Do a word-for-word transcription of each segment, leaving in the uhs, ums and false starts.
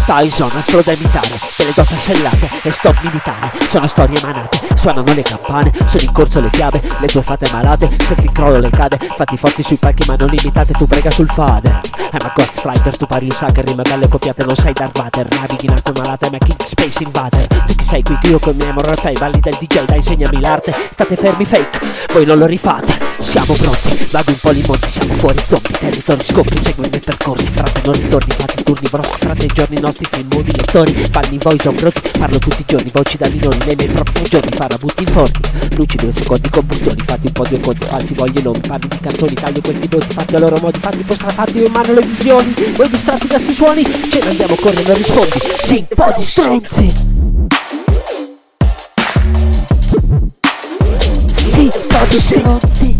Tyson, altro da imitare, delle doti sellate e stop militare. Sono storie manate, suonano le campane, sono in corso le fiabe, le tue fate malate. Senti il crollo le cade, fatti forti sui palchi ma non limitate, tu prega sul fader. I'm a ghost fighter, tu pari un sucker, rime belle copiate, non sei Darth Vader. Navighi in acque malate, ma King Space Invader. Tu chi sei qui, io con i miei moral fai, valli del D J, dai insegnami l'arte. State fermi fake, voi non lo rifate. Siamo pronti, vado un po' li monti, siamo fuori zombie, territori scopri, segui i miei percorsi. Frate non ritorni, fate i turni vostri, frate i giorni nostri, film, movie, lettori. Fanno voice over roads, parlo tutti i giorni, voci da minori, nei miei prossimi giorni, farà butti in forni. Luci due secondi, combustioni, fatti un po' due conti falsi, voglio nomi, parli di cantoni, taglio questi voti, fatti a loro modi, fatti postrafatti, io in mano le visioni. Voi distratti da sti suoni, ce ne andiamo correndo, rispondi, sì, un po' di stronzi. Sì, un po' di stronzi.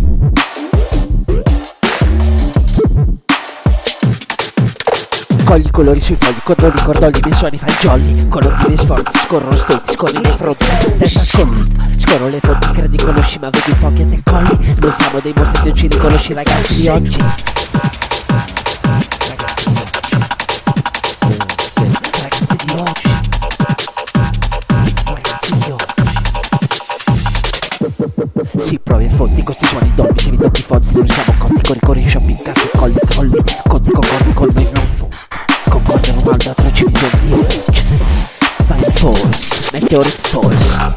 Cogli i colori sui fogli, condoni, cordoli, nei suoni fai jolly. Colombi nei sforzi, scorrono stolti, scorri nei fronti, testa scondi. Scorro le fonti, credi conosci ma vedi pochi a te colli. Non siamo dei mostri, non ci riconosci ragazzi di oggi. Ragazzi di oggi. Ragazzi di oggi. Si provi e fonti, con sti suoni dolmi, se mi tocchi fonti, non siamo conti, corri corri in shopping, cazzo, colli, colli, conti, concordi con noi non fu. Concordi Ronaldo, atroci visioni, io vai in force, meteoric force.